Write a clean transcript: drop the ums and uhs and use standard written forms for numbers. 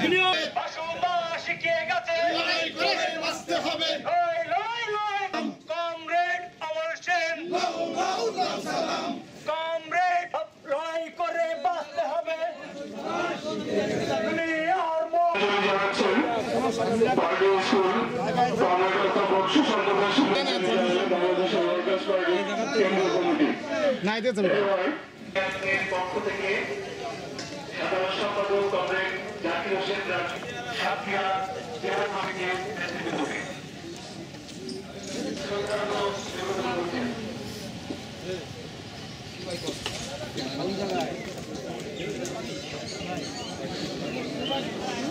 শিখিয়ে গেছে বাঁচতে হবে। কমরেড অমর সেন, কমরেড লড়াই করে বাঁচতে হবে। পক্ষ থেকে সাধারণ সম্পাদক কমরেড জাকির হোসেন সাথিয়া জেলা কমিটির নেতৃবৃন্দকে জায়গায়